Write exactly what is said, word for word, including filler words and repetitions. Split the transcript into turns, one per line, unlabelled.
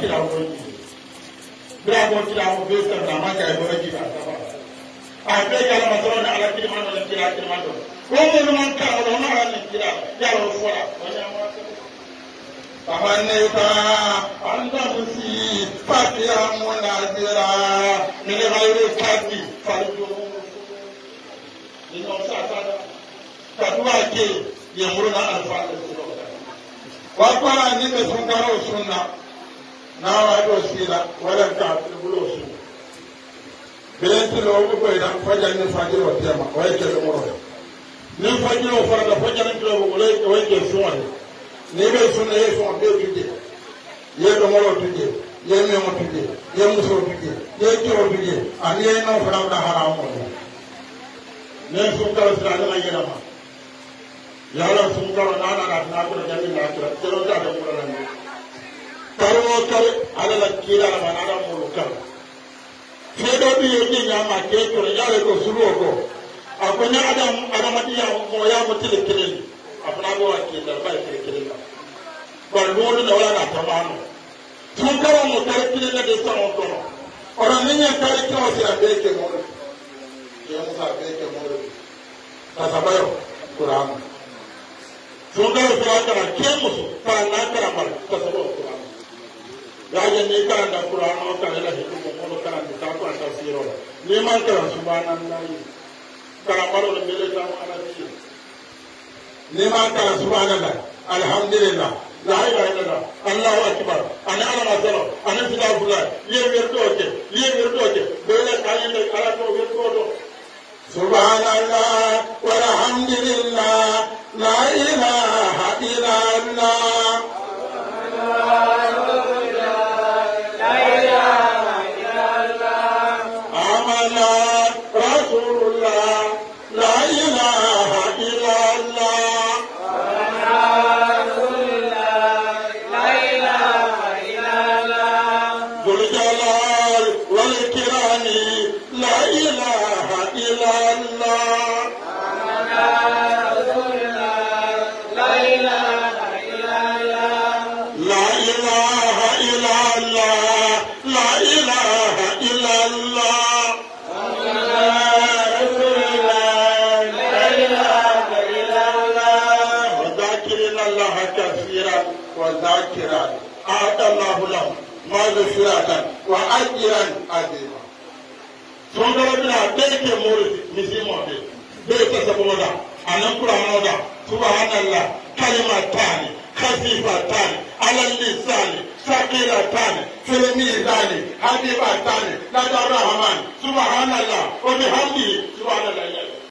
kira wani bira ko kira ko be ta na ma ka ko ki ta ba a be ka la ma na ala kira ma na kira kira ma do ko mo man ka o na ala kira ya ro fora wani ma فمنيت أن تمسي فاتيا منازرا من غير فاتي فارجوه إنه ساتنا كدواكي يمرنا ألفان السلوك وقال أنك سنكروا سنة ناوى دوسيلا ولا كافر بلوسو بلنت لو بقينا فجر نفجر وتيما ويكل مرة نفجر وفرد فجر نفجر ويكل سواني ni be sunna ye so be tudde ye do molo tudde ye me mo tudde ye muso tudde ye kiro tudde ani ye no fara da haram mo ne sun kala sira da yera ma ya la sun kala na na na ko da jami na kira kiro da da ko na ni karo kare ala la kira la na da mo kal fe do bi ye ni nya ma ke to ya le ko suru ko akonya adam adamadiya mo ya mo tile kelen apna go akil da bai kele kele ka ba lolu da wala na tamano tun kala mo tare kele na de sa on kono ora ninya tare kele o sira be ke mo ke mo sa be ke mo ta sabayo quran tun kala sira kala ke mo so kala na kala ba ta sabayo quran ya je ni kala da quran o kala la he ko mo kala da ta ko ta siro ni man kala subhanallahi kala maro le mele ta ala ti nima kala subhanallah alhamdulillah la ilaha illallah allahu akbar ana ala mazaro ana sidafullah ye werdoje ye werdoje bele kayinde ala to werdodo subhanallah walhamdulillah la ilaha illallah la ilaha illallah amana rasulullah la ilaha illallah وذاكرا أعطى الله له مغفرة وأجرا عظيما. سونغرا بنا بيت مورد مسيمون بيت سبودا أنا كرامودا سبحان الله كلمتان خفيفتان على اللسان ثقيلتان في الميزان حبيبتان لدى الرحمن سبحان الله وبحمده سبحان الله.